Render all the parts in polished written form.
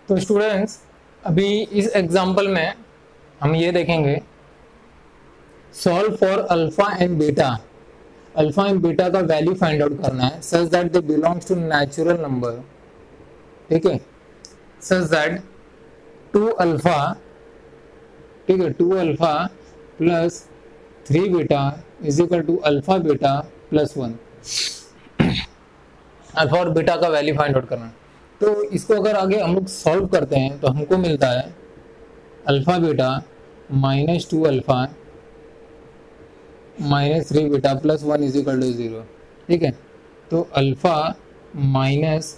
तो स्टूडेंट्स अभी इस एग्जांपल में हम ये देखेंगे solve for alpha and beta का वैल्यू फाइंड आउट करना है such that they belongs to natural number. ठीक है, सच दैट 2 अल्फा, ठीक है, 2 alpha plus 3 beta is equal to alpha beta plus 1। Alpha और बीटा का वैल्यू फाइंड आउट करना है। तो इसको अगर आगे हम लोग सॉल्व करते हैं तो हमको मिलता है alpha beta minus 2 alpha minus 3 beta plus 1 is equal to 0। ठीक है, तो अल्फा माइनस,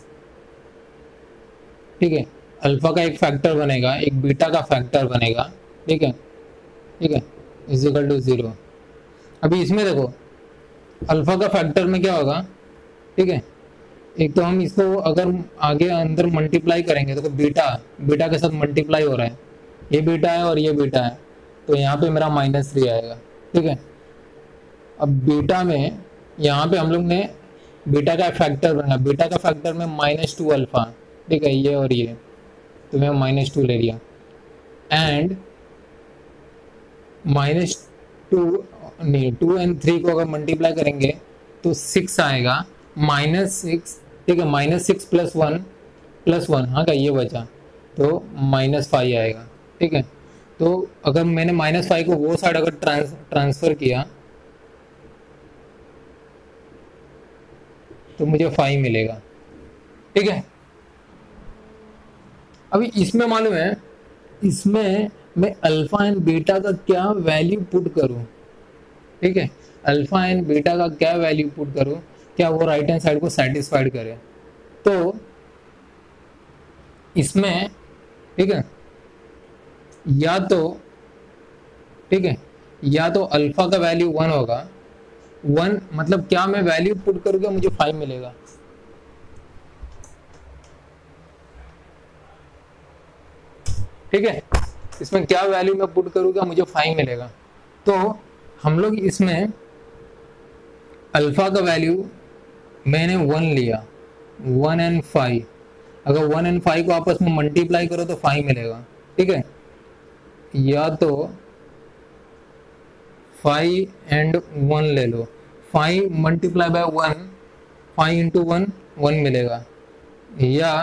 ठीक है, अल्फा का एक फैक्टर बनेगा, एक बीटा का फैक्टर बनेगा। ठीक है, ठीक है, इज इक्वल टू 0। अभी इसमें देखो अल्फा का फैक्टर में क्या होगा, ठीक है, एक तो हम इसको अगर आगे अंदर मल्टीप्लाई करेंगे तो बीटा के साथ मल्टीप्लाई हो रहा है, ये बीटा है और ये बीटा है, तो यहाँ पे मेरा -3 आएगा। ठीक है, अब बीटा में यहाँ पे हम लोग ने बीटा का फैक्टर बना, बीटा का फैक्टर में -2 अल्फा, ठीक है, ये और ये, तो मैं -2 ले लिया एंड -2 एंड 3 को अगर मल्टीप्लाई करेंगे तो 6 आएगा, -6, ठीक है, -6 प्लस 1 हाँ का ये बचा तो -5 आएगा। ठीक है, तो अगर मैंने -5 को वो साइड अगर ट्रांसफर किया तो मुझे 5 मिलेगा। ठीक है, अभी इसमें मालूम है, इसमें मैं अल्फा एंड बीटा का क्या वैल्यू पुट करूं। ठीक है, अल्फा एंड बीटा का क्या वैल्यू पुट करूं, क्या वो राइट हैंड साइड को सेटिस्फाइड करे। तो इसमें, ठीक है, या तो, ठीक है, या तो अल्फा का वैल्यू 1 होगा, 1 मतलब क्या मैं वैल्यू पुट करूंगा मुझे 5 मिलेगा। ठीक है, इसमें क्या वैल्यू मैं पुट करूंगा मुझे 5 मिलेगा। तो हम लोग इसमें अल्फा का वैल्यू मैंने 1 लिया, 1 एंड 5, अगर 1 एंड 5 को आपस में मल्टीप्लाई करो तो 5 मिलेगा। ठीक है, या तो 5 एंड 1 ले लो, 5 मल्टीप्लाई बाय 1, 5 इंटू 1 1 मिलेगा, या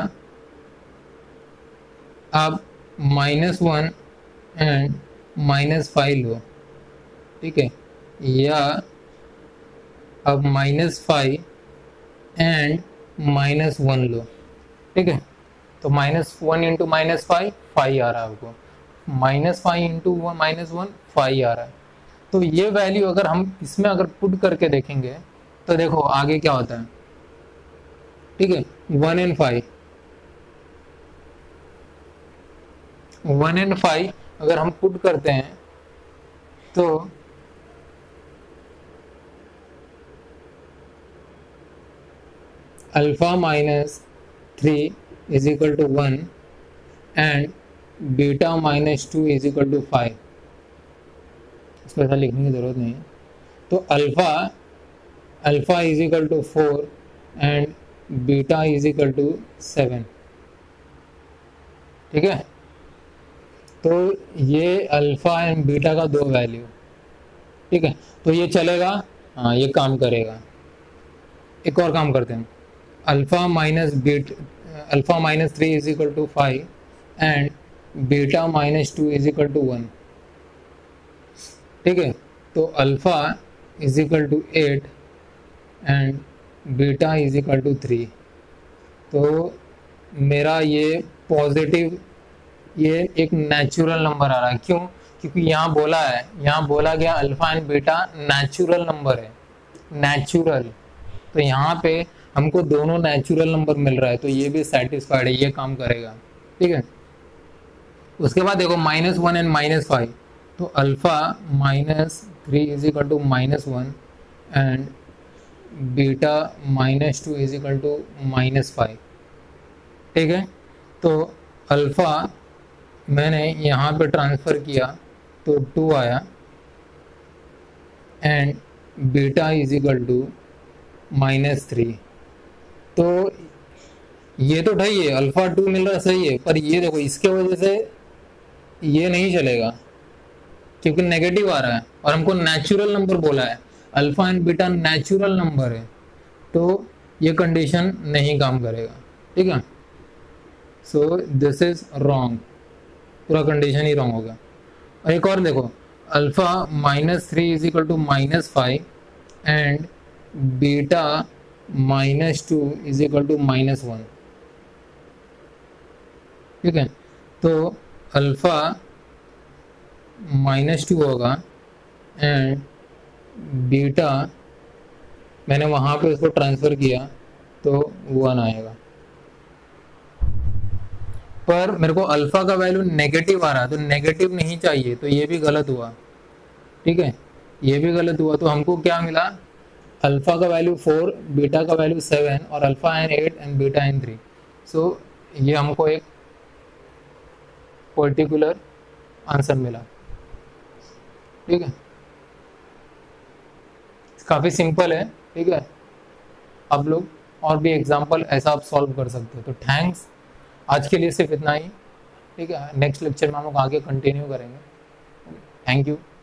आप -1 एंड -5 लो। ठीक है, या अब -5 एंड -1 लो। ठीक है, तो -1 इंटू -5 5 आ रहा है आपको, -5 इंटू -1 5 आ रहा है। तो ये वैल्यू अगर हम इसमें अगर पुट करके देखेंगे तो देखो आगे क्या होता है। ठीक है, 1 एंड 5 अगर हम पुट करते हैं तो alpha -3 is equal to 1 and beta -2 is equal to 5। इसको ऐसा लिखने की जरूरत नहीं है। तो alpha is equal to 4 and beta is equal to 7। ठीक है, तो ये अल्फा एंड बीटा का 2 वैल्यू। ठीक है, तो ये चलेगा, हाँ ये काम करेगा। एक और काम करते हैं, alpha -3 is equal to 5 and beta -2 is equal to 1। ठीक है, तो alpha is equal to 8 and beta is equal to 3। तो मेरा ये पॉजिटिव, ये एक नेचुरल नंबर आ रहा है। क्यों? क्योंकि यहाँ बोला गया alpha and beta natural number है, नेचुरल। तो यहाँ पे हमको दोनों नेचुरल नंबर मिल रहा है, तो ये भी सेटिस्फाइड है, ये काम करेगा। ठीक है, उसके बाद देखो -1 एंड -5, तो alpha -3 is equal to -1 and beta -2 is equal to -5। ठीक है, तो अल्फा मैंने यहाँ पे ट्रांसफ़र किया तो 2 आया and beta is equal to -3। तो ये तो ढाई है, अल्फा 2 मिल रहा है, सही है, पर ये देखो इसके वजह से ये नहीं चलेगा क्योंकि नेगेटिव आ रहा है और हमको नेचुरल नंबर बोला है, alpha and beta natural number है, तो ये कंडीशन नहीं काम करेगा। ठीक है, सो दिस इज रॉन्ग, पूरा कंडीशन ही रॉन्ग होगा। और एक और देखो, alpha -3 is equal to -5 and beta -2 is equal to -1। ठीक है, तो अल्फा -2 होगा एंड बीटा मैंने वहाँ पे उसको ट्रांसफ़र किया तो 1 आएगा, पर मेरे को अल्फा का वैल्यू नेगेटिव आ रहा है तो नेगेटिव नहीं चाहिए, तो ये भी गलत हुआ। ठीक है, ये भी गलत हुआ, तो हमको क्या मिला, अल्फा का वैल्यू 4, बीटा का वैल्यू 7 और alpha n 8 and beta n 3। So ये हमको एक पर्टिकुलर आंसर मिला। ठीक है, काफ़ी सिंपल है। ठीक है, आप लोग और भी एग्जाम्पल ऐसा आप सॉल्व कर सकते हो। तो थैंक्स, आज के लिए सिर्फ इतना ही। ठीक है, नेक्स्ट लेक्चर में हम लोग आगे कंटिन्यू करेंगे। Thank you.